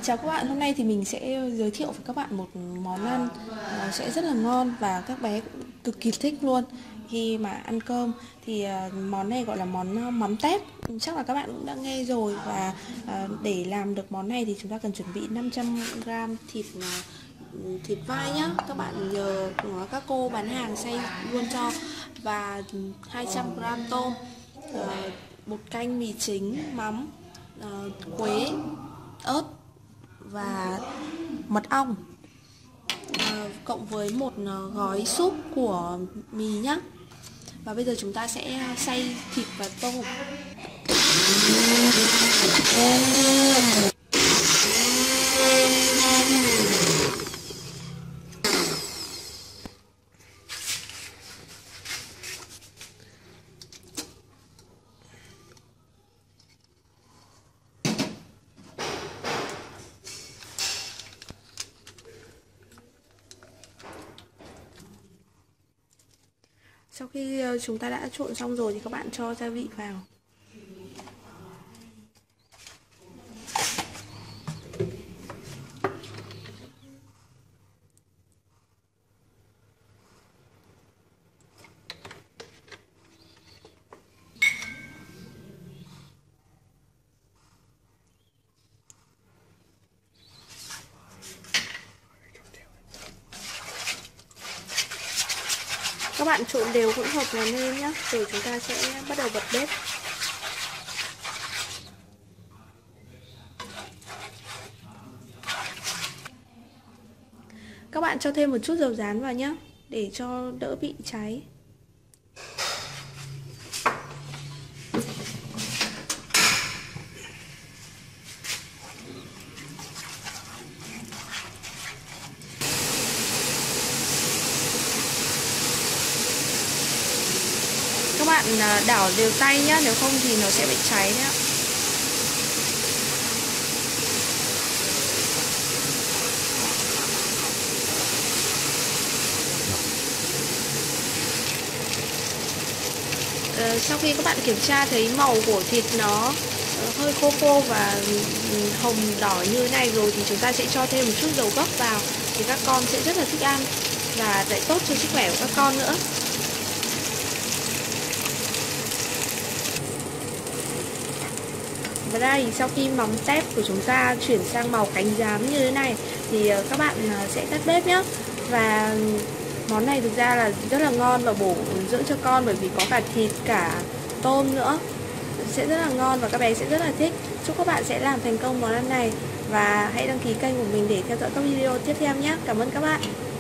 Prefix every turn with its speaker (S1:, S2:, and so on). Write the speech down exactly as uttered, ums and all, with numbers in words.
S1: Chào các bạn, hôm nay thì mình sẽ giới thiệu với các bạn một món ăn uh, sẽ rất là ngon và các bé cũng cực kỳ thích luôn khi mà ăn cơm. Thì uh, món này gọi là món uh, mắm tép, chắc là các bạn cũng đã nghe rồi. Và uh, để làm được món này thì chúng ta cần chuẩn bị năm trăm gam thịt uh, thịt vai nhá. Các bạn nhờ uh, các cô bán hàng xay luôn cho. Và hai trăm gam tôm, uh, một canh mì chính, mắm, uh, quế, ớt và mật ong, à, cộng với một gói súp của mì nhá. Và bây giờ chúng ta sẽ xay thịt và tôm. Sau khi chúng ta đã trộn xong rồi thì các bạn cho gia vị vào. Các bạn trộn đều hỗn hợp này lên nhé, rồi chúng ta sẽ bắt đầu bật bếp. Các bạn cho thêm một chút dầu rán vào nhé, để cho đỡ bị cháy. Các bạn đảo đều tay nhé, nếu không thì nó sẽ bị cháy đấy ạ. Ờ, sau khi các bạn kiểm tra thấy màu của thịt nó hơi khô khô và hồng đỏ như thế này rồi thì chúng ta sẽ cho thêm một chút dầu gấc vào, thì các con sẽ rất là thích ăn và lại tốt cho sức khỏe của các con nữa. Và đây, sau khi mắm tép của chúng ta chuyển sang màu cánh gián như thế này thì các bạn sẽ tắt bếp nhé. Và món này thực ra là rất là ngon và bổ dưỡng cho con, bởi vì có cả thịt cả tôm nữa, sẽ rất là ngon và các bé sẽ rất là thích. Chúc các bạn sẽ làm thành công món ăn này và hãy đăng ký kênh của mình để theo dõi các video tiếp theo nhé. Cảm ơn các bạn.